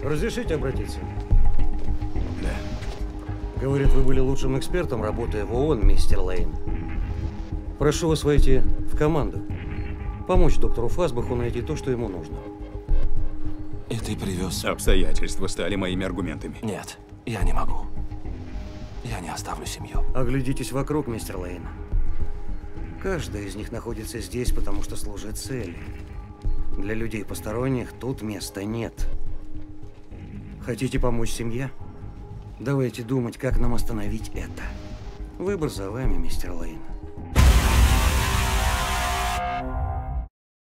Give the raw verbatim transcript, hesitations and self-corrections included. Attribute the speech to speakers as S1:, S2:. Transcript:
S1: Разрешите обратиться?
S2: Да.
S1: Говорит, вы были лучшим экспертом, работая в ООН, мистер Лейн. Прошу вас войти в команду. Помочь доктору Фасбаху найти то, что ему нужно.
S3: И ты привез...
S2: Обстоятельства стали моими аргументами.
S3: Нет, я не могу. Я не оставлю семью.
S1: Оглядитесь вокруг, мистер Лейн. Каждый из них находится здесь, потому что служит цели. Для людей посторонних тут места нет. Хотите помочь семье? Давайте думать, как нам остановить это. Выбор за вами, мистер Лейн.